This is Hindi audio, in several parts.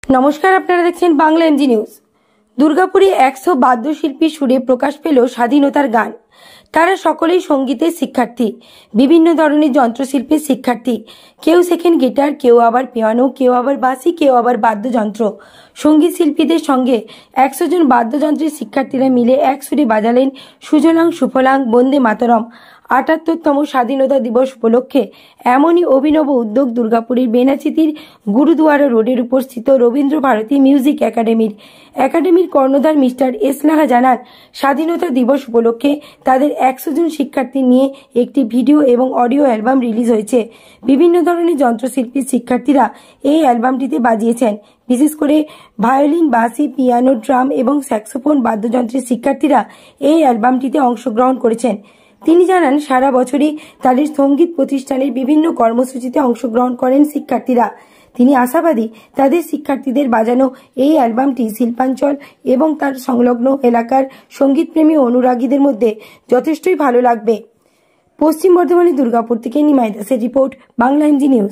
নমস্কার, আপনারা দেখছেন বাংলা এমজি নিউজ। দুর্গাপুরে 100 বাদ্যশিল্পী সুরে প্রকাশ পেল স্বাধীনতার গান। তারা সকলেই সঙ্গীতের শিক্ষার্থী, বিভিন্ন ধরনের যন্ত্রশিল্পের শিক্ষার্থী। কেউ শেখেন গিটার, কেউ আবার পিয়ানো, কেউ আবার বাঁশি, কেউ আবার বাদ্যযন্ত্র। সঙ্গীত শিল্পীদের সঙ্গে 100 জন বাদ্যযন্ত্রের শিক্ষার্থীরা মিলে এক সুরে বাজালেন সুজলাং সুফলাং বন্দে মাতরম। ৭৮তম স্বাধীনতা দিবস উপলক্ষে এমনই অভিনব উদ্যোগ দুর্গাপুরের বেনাচিতির গুরুদুয়ারা রোডের উপর স্থিত রবীন্দ্র ভারতী মিউজিক একাডেমির কর্ণধার মিস্টার এসলাহা জানান, স্বাধীনতা দিবস উপলক্ষে তাদের 100 জন শিক্ষার্থী নিয়ে একটি ভিডিও এবং অডিও অ্যালবাম রিলিজ হয়েছে। বিভিন্ন ধরনের যন্ত্রশিল্পীর শিক্ষার্থীরা এই অ্যালবামটিতে বাজিয়েছেন। বিশেষ করে ভায়োলিন, বাঁশি, পিয়ানো, ড্রাম এবং স্যাক্সোফোন বাদ্যযন্ত্রের শিক্ষার্থীরা এই অ্যালবামটিতে অংশগ্রহণ করেছেন। তিনি জানান, সারা বছরই তাদের সঙ্গীত প্রতিষ্ঠানের বিভিন্ন কর্মসূচিতে অংশগ্রহণ করেন শিক্ষার্থীরা। তিনি আশাবাদী তাদের শিক্ষার্থীদের বাজানো এই অ্যালবামটি শিল্পাঞ্চল এবং তার সংলগ্ন এলাকার সঙ্গীতপ্রেমী অনুরাগীদের মধ্যে যথেষ্টই ভালো লাগবে। পশ্চিম বর্ধমানের দুর্গাপুর থেকে নিমাই দাসের রিপোর্ট, বাংলা এমজি নিউজ।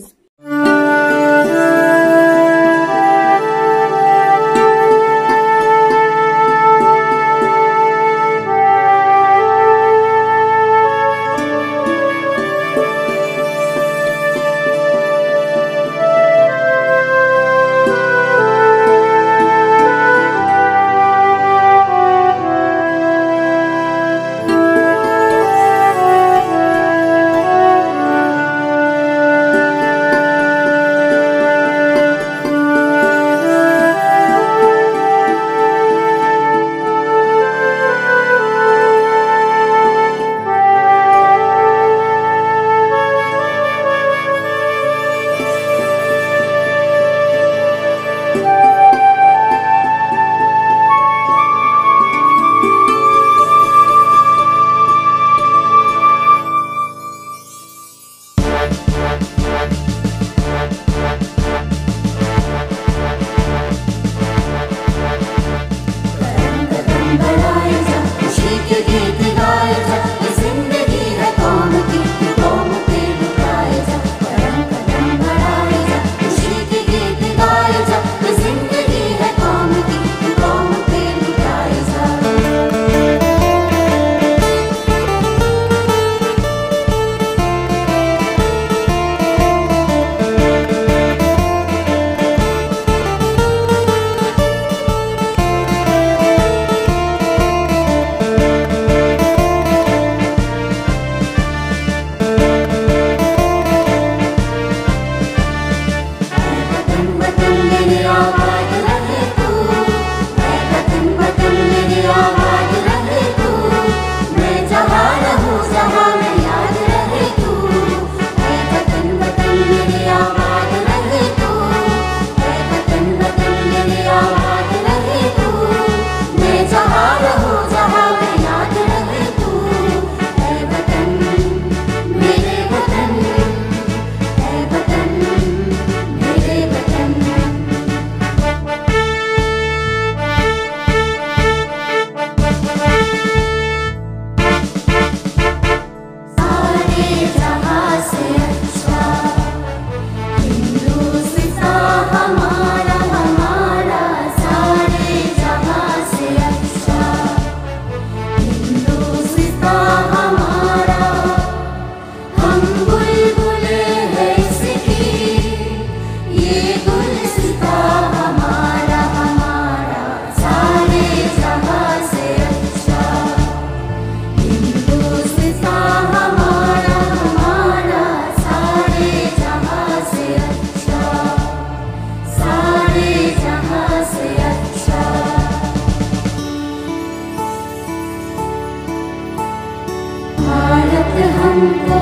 हमको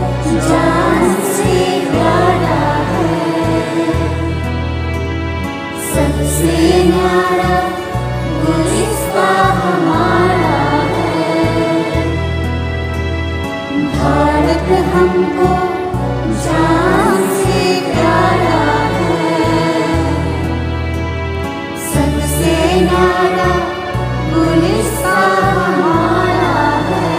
जान से प्यारा है, सबसे न्यारा गुलिस्ता हमारा है। भारत हमको जान से प्यारा है, सबसे न्यारा गुलिस्ता हमारा है।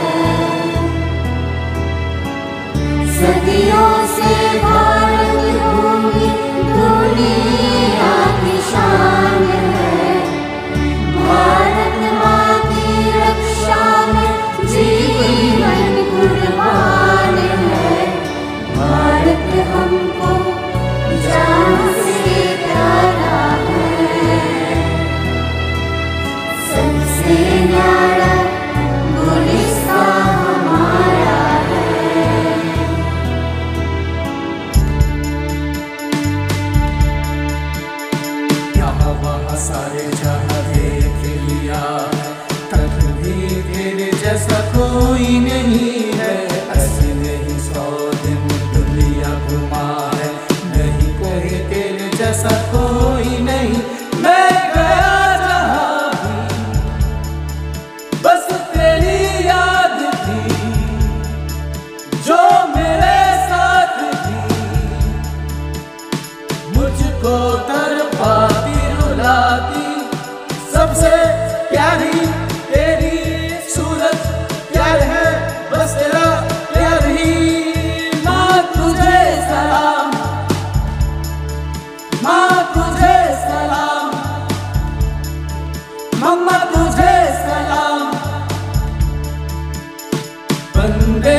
सदियों से भारत भूमि दुनिया की शान वहाँ सारे जहाँ देख लिया, तब भी तेरे जैसा कोई नहीं है। ऐसे नहीं 100 दिन दुनिया घुमा है, नहीं कोई तेरे जैसा कोई नहीं। मैं गया जहाँ भी बस तेरी याद थी, जो मेरे साथ थी, मुझको तड़पाती रुलाती। सबसे प्यारी तेरी सूरत प्यार है, बस तेरा प्यार ही। माँ तुझे सलाम, माँ तुझे सलाम, मम्मा तुझे सलाम। वंदे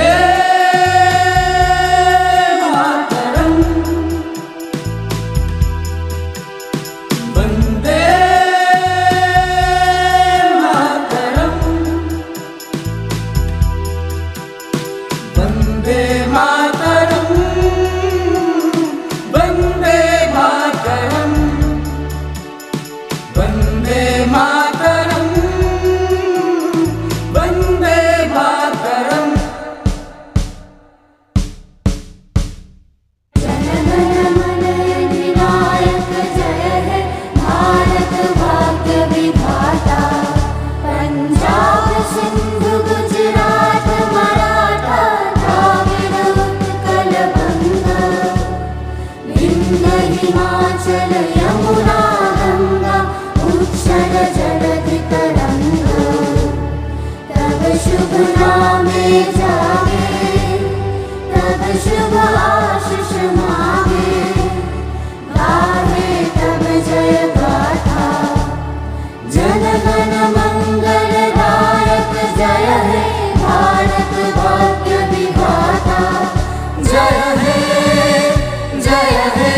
मातरम, वंदे मातरम, वंदे मातरम, वंदे मातरम, वंदे मातरम, वंदे मातरम। जनगण मन अधिनायक जय है भारत भाग्य विधाता। पंजाब सिंधु गुजरात मराठा द्राविड़ उत्कल बंगा। विंध्य हिमाचल यमुना गंगा उच्छल जलधि तरंगा। तब शुभ नामे जागे, तब शुभ आशीष मांगे। गाहे तब जय गाथा, जनगण मंगलदायक जय है भारत भाग्य विधाता। जय हे, जय हे,